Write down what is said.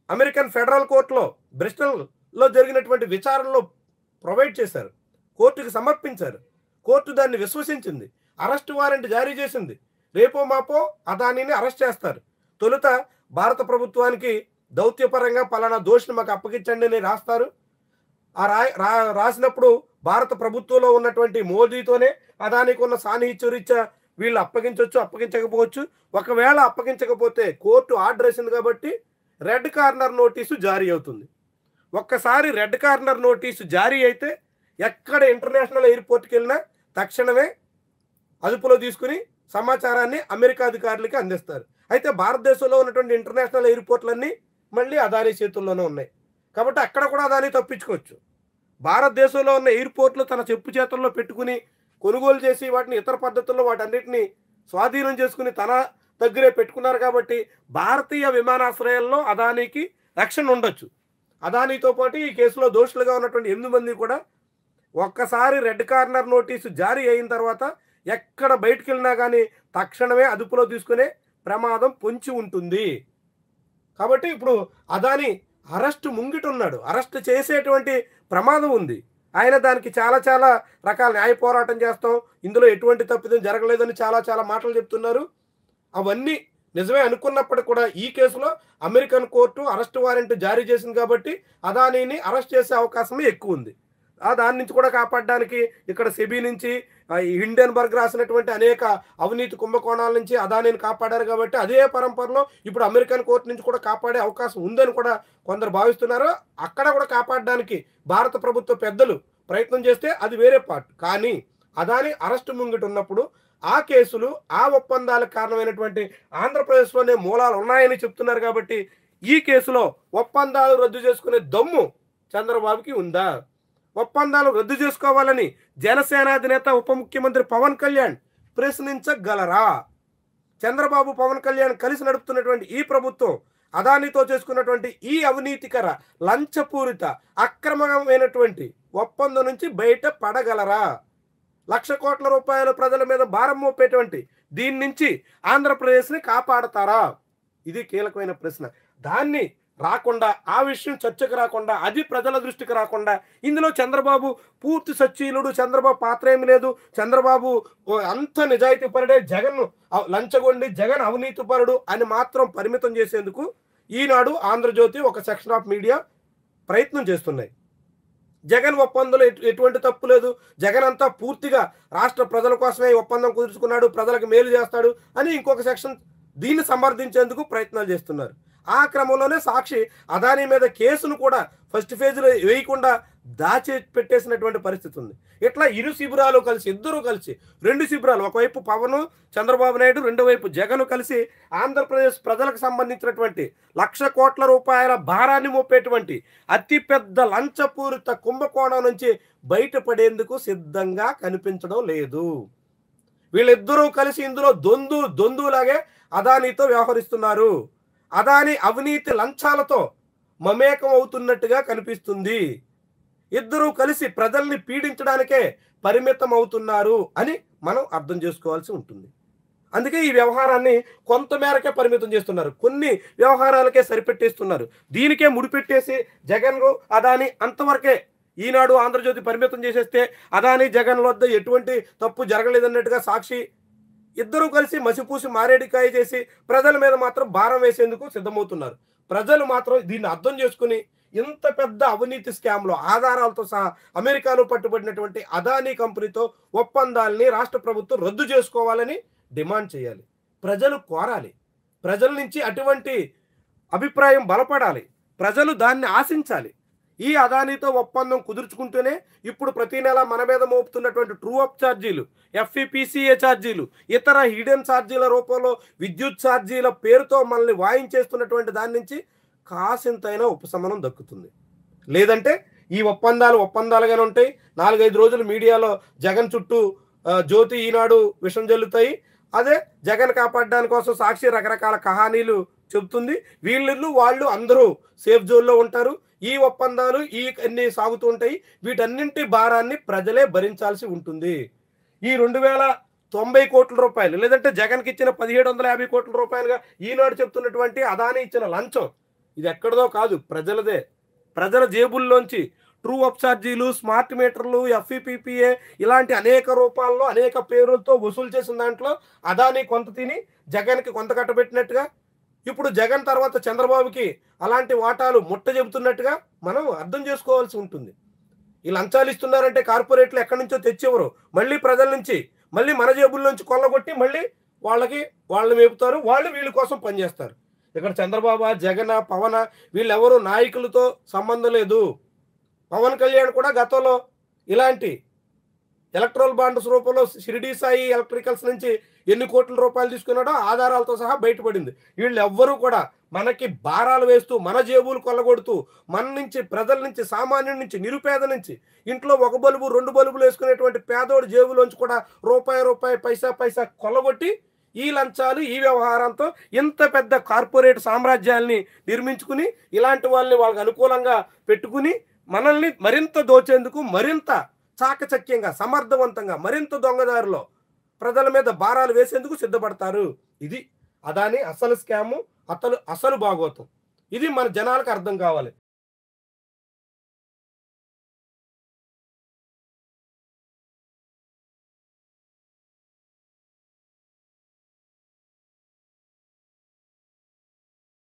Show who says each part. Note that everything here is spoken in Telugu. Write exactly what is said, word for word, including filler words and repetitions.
Speaker 1: అమెరికన్ ఫెడరల్ కోర్టులో బ్రిస్టల్లో జరిగినటువంటి విచారణలో ప్రొవైడ్ చేశారు, కోర్టుకి సమర్పించారు. కోర్టు దాన్ని విశ్వసించింది, అరెస్ట్ వారెంట్ జారీ చేసింది. రేపో మాపో అదానీని అరెస్ట్ చేస్తారు. తొలుత భారత ప్రభుత్వానికి దౌత్యపరంగా పలానా దోషిని మాకు అప్పగించండి అని రాస్తారు. ఆ రా రా రాసినప్పుడు భారత ప్రభుత్వంలో ఉన్నటువంటి మోదీతోనే అదానికి ఉన్న సాన్నిహిత్యరీత్యా వీళ్ళు అప్పగించవచ్చు, అప్పగించకపోవచ్చు. ఒకవేళ అప్పగించకపోతే కోర్టు ఆర్డర్ వేసింది కాబట్టి రెడ్ కార్నర్ నోటీసు జారీ అవుతుంది. ఒక్కసారి రెడ్ కార్నర్ నోటీసు జారీ అయితే ఎక్కడ ఇంటర్నేషనల్ ఎయిర్పోర్ట్కి వెళ్ళినా తక్షణమే అదుపులో తీసుకుని సమాచారాన్ని అమెరికా అధికారులకి అందిస్తారు. అయితే భారతదేశంలో ఉన్నటువంటి ఇంటర్నేషనల్ ఎయిర్పోర్ట్లన్నీ మళ్ళీ అదానీ చేతుల్లోనే ఉన్నాయి కాబట్టి అక్కడ కూడా అదానీ తప్పించుకోవచ్చు. భారతదేశంలో ఉన్న ఎయిర్పోర్ట్లు తన చెప్పు చేతుల్లో పెట్టుకుని కొనుగోలు చేసి వాటిని ఇతర పద్ధతుల్లో వాటన్నిటిని స్వాధీనం చేసుకుని తన దగ్గరే పెట్టుకున్నారు కాబట్టి భారతీయ విమానాశ్రయాల్లో అదానీకి రక్షణ ఉండొచ్చు. అదానీతో పాటు ఈ కేసులో దోషులుగా ఉన్నటువంటి ఎనిమిది మంది కూడా ఒక్కసారి రెడ్ కార్నర్ నోటీసు జారీ అయిన తర్వాత ఎక్కడ బయటికి వెళ్ళినా కానీ తక్షణమే అదుపులో తీసుకునే ప్రమాదం పొంచి ఉంటుంది. కాబట్టి ఇప్పుడు అదానీ అరెస్ట్ ముంగిట ఉన్నాడు, అరెస్ట్ చేసేటువంటి ప్రమాదం ఉంది. ఆయన దానికి చాలా చాలా రకాల న్యాయ పోరాటం చేస్తాం, ఇందులో ఎటువంటి తప్పిదం జరగలేదని చాలా చాలా మాటలు చెప్తున్నారు. అవన్నీ నిజమే అనుకున్నప్పటికీ కూడా ఈ కేసులో అమెరికన్ కోర్టు అరెస్ట్ వారెంట్ జారీ చేసింది కాబట్టి అదానీని అరెస్ట్ చేసే అవకాశమే ఎక్కువ ఉంది. దాని నుంచి కూడా కాపాడడానికి ఇక్కడ సెబీ నుంచి హిండెన్బర్గ్ రాసినటువంటి అనేక అవినీతి కుంభకోణాల నుంచి అదానీని కాపాడారు కాబట్టి అదే పరంపరలో ఇప్పుడు అమెరికన్ కోర్టు నుంచి కూడా కాపాడే అవకాశం ఉందని కూడా కొందరు భావిస్తున్నారు. అక్కడ కూడా కాపాడడానికి భారత ప్రభుత్వ పెద్దలు ప్రయత్నం చేస్తే అది వేరే పార్ట్. కానీ అదానీ అరెస్ట్ ముంగిట ఉన్నప్పుడు ఆ కేసులు ఆ ఒప్పందాలకు కారణమైనటువంటి ఆంధ్రప్రదేశ్లోనే మూలాలు ఉన్నాయని చెప్తున్నారు కాబట్టి ఈ కేసులో ఒప్పందాలు రద్దు చేసుకునే దమ్ము చంద్రబాబుకి ఉందా? ఒప్పందాలు రద్దు చేసుకోవాలని జనసేన అధినేత ఉప ముఖ్యమంత్రి పవన్ కళ్యాణ్ ప్రశ్నించగలరా? చంద్రబాబు పవన్ కళ్యాణ్ కలిసి నడుపుతున్నటువంటి ఈ ప్రభుత్వం అదానీతో చేసుకున్నటువంటి ఈ అవినీతికర లంచపూరిత అక్రమమైనటువంటి ఒప్పందం నుంచి బయట పడగలరా? లక్ష కోట్ల రూపాయల ప్రజల మీద భారం మోపేటువంటి దీని నుంచి ఆంధ్రప్రదేశ్ని కాపాడతారా? ఇది కీలకమైన ప్రశ్న. దాన్ని రాకుండా, ఆ విషయం చర్చకు రాకుండా, అది ప్రజల దృష్టికి రాకుండా ఇందులో చంద్రబాబు పూర్తి సచ్చీలుడు, చంద్రబాబు పాత్ర ఏమి లేదు, చంద్రబాబు అంత నిజాయితీ పరుడే, జగన్ లంచగొండి, జగన్ అవినీతి పరుడు అని మాత్రం పరిమితం చేసేందుకు ఈనాడు, ఆంధ్రజ్యోతి, ఒక సెక్షన్ ఆఫ్ మీడియా ప్రయత్నం చేస్తున్నాయి. జగన్ ఒప్పందంలో ఎటువంటి తప్పు లేదు, జగన్ అంతా పూర్తిగా రాష్ట్ర ప్రజల కోసమే ఒప్పందం కుదుర్చుకున్నాడు, ప్రజలకు మేలు చేస్తాడు అని ఇంకొక సెక్షన్ దీన్ని సమర్థించేందుకు ప్రయత్నాలు చేస్తున్నారు. ఆ క్రమంలోనే సాక్షి అదానీ మీద కేసును కూడా ఫస్ట్ ఫేజ్లో వేయకుండా దాచి పెట్టేసినటువంటి పరిస్థితి ఉంది. ఇట్లా ఇరు శిబిరాలు కలిసి, ఇద్దరు కలిసి, రెండు శిబిరాలు, ఒకవైపు పవన్ చంద్రబాబు నాయుడు, రెండో వైపు జగన్ కలిసి ఆంధ్రప్రదేశ్ ప్రజలకు సంబంధించినటువంటి లక్ష కోట్ల రూపాయల భారాన్ని మోపేటువంటి అతిపెద్ద లంచపూరిత కుంభకోణం నుంచి బయటపడేందుకు సిద్ధంగా కనిపించడం లేదు. వీళ్ళిద్దరూ కలిసి ఇందులో దొందు దొందులాగే అదానీతో వ్యవహరిస్తున్నారు. అదానీ అవినీతి లంచాలతో మమేకం అవుతున్నట్టుగా కనిపిస్తుంది. ఇద్దరూ కలిసి ప్రజల్ని పీడించడానికే పరిమితం అవుతున్నారు అని మనం అర్థం చేసుకోవాల్సి ఉంటుంది. అందుకే ఈ వ్యవహారాన్ని కొంతమేరకే పరిమితం చేస్తున్నారు, కొన్ని వ్యవహారాలకే సరిపెట్టేస్తున్నారు. దీనికే ముడిపెట్టేసి జగన్ అదానీ అంతవరకే ఈనాడు, ఆంధ్రజ్యోతి పరిమితం చేసేస్తే అదానీ జగన్ వద్ద ఎటువంటి తప్పు జరగలేదన్నట్టుగా సాక్షి ఇద్దరూ కలిసి మసిపూసి మారేడికాయ చేసి ప్రజల మీద మాత్రం భారం వేసేందుకు సిద్ధమవుతున్నారు. ప్రజలు మాత్రం దీన్ని అర్థం చేసుకుని ఇంత పెద్ద అవినీతి స్కామ్లో ఆధారాలతో సహా అమెరికాలో పట్టుబడినటువంటి అదానీ కంపెనీతో ఒప్పందాలని రాష్ట్ర ప్రభుత్వం రద్దు చేసుకోవాలని డిమాండ్ చేయాలి. ప్రజలు కోరాలి, ప్రజల నుంచి అటువంటి అభిప్రాయం బలపడాలి, ప్రజలు దాన్ని ఆశించాలి. ఈ అదానీతో ఒప్పందం కుదుర్చుకుంటూనే ఇప్పుడు ప్రతి నెల మన మీద మోపుతున్నటువంటి ట్రూ అప్ ఛార్జీలు, ఎఫ్ఈపిసిఏ ఛార్జీలు, ఇతర హిడెన్ ఛార్జీల రూపంలో విద్యుత్ ఛార్జీల పేరుతో మనల్ని వాయించేస్తున్నటువంటి దాని నుంచి కాసింతైనా ఉపశమనం దక్కుతుంది. లేదంటే ఈ ఒప్పందాలు ఒప్పందాలుగానే ఉంటాయి. నాలుగైదు రోజులు మీడియాలో జగన్ చుట్టూ జ్యోతి, ఈనాడు విషం జల్లుతాయి. అదే జగన్ కాపాడడానికి కోసం సాక్షి రకరకాల కహానీలు చెబుతుంది. వీళ్ళు వాళ్ళు అందరూ సేఫ్ జోన్లో ఉంటారు. ఈ ఒప్పందాలు ఈ అన్ని సాగుతూ ఉంటాయి. వీటన్నింటి భారాన్ని ప్రజలే భరించాల్సి ఉంటుంది. ఈ రెండు వేల తొంభై కోట్ల రూపాయలు లేదంటే జగన్కి ఇచ్చిన పదిహేడు వందల యాభై కోట్ల రూపాయలుగా ఈనాడు చెప్తున్నటువంటి అదానీ ఇచ్చిన లంచం ఇది ఎక్కడిదో కాదు, ప్రజలదే. ప్రజల జేబుల్లోంచి ట్రూ అప్ ఛార్జీలు, స్మార్ట్ మీటర్లు, ఎఫ్ఈపీపీఏ ఇలాంటి అనేక రూపాల్లో అనేక పేరులతో వసూలు చేసిన దాంట్లో అదానీ కొంత తిని జగన్కి కొంత కట్టబెట్టినట్టుగా, ఇప్పుడు జగన్ తర్వాత చంద్రబాబుకి అలాంటి వాటాలు ముట్ట చెబుతున్నట్టుగా మనం అర్థం చేసుకోవాల్సి ఉంటుంది. ఈ లంచాలు ఇస్తున్నారంటే కార్పొరేట్లు ఎక్కడి నుంచో తెచ్చేవారు, మళ్ళీ ప్రజల నుంచి, మళ్ళీ మన జేబుల నుంచి కొల్లగొట్టి మళ్ళీ వాళ్ళకి వాళ్ళు మేపుతారు, వాళ్ళు వీళ్ళ కోసం పనిచేస్తారు. ఇక్కడ చంద్రబాబు, జగన్, పవన్ వీళ్ళెవరూ నాయకులతో సంబంధం లేదు. పవన్ కళ్యాణ్ కూడా గతంలో ఇలాంటి ఎలక్ట్రల్ బాండ్స్ రూపంలో షిరిడి సాయి ఎలక్ట్రికల్స్ నుంచి ఎన్ని కోట్ల రూపాయలు తీసుకున్నాడో ఆధారాలతో సహా బయటపడింది. వీళ్ళు ఎవ్వరూ కూడా మనకి భారాలు వేస్తూ, మన జేబులు కొల్లగొడుతూ, మన నుంచి, ప్రజల నుంచి, సామాన్యుడి నుంచి, నిరుపేద నుంచి, ఇంట్లో ఒక బలుబు రెండు బలుబులు వేసుకునేటువంటి పేదోడి జేబులోంచి కూడా రూపాయి రూపాయి పైసా పైసా కొల్లగొట్టి ఈ లంచాలు, ఈ వ్యవహారంతో ఇంత పెద్ద కార్పొరేట్ సామ్రాజ్యాల్ని నిర్మించుకుని ఇలాంటి వాళ్ళని వాళ్ళకి అనుకూలంగా పెట్టుకుని మనల్ని మరింత దోచేందుకు, మరింత చాకచక్యంగా, సమర్థవంతంగా, మరింత దొంగదారిలో ప్రజల మీద భారాలు వేసేందుకు సిద్ధపడతారు. ఇది అదాని అసలు స్కాము, అతలు అసలు భాగోతం. ఇది మన జనాలకు అర్థం కావాలి.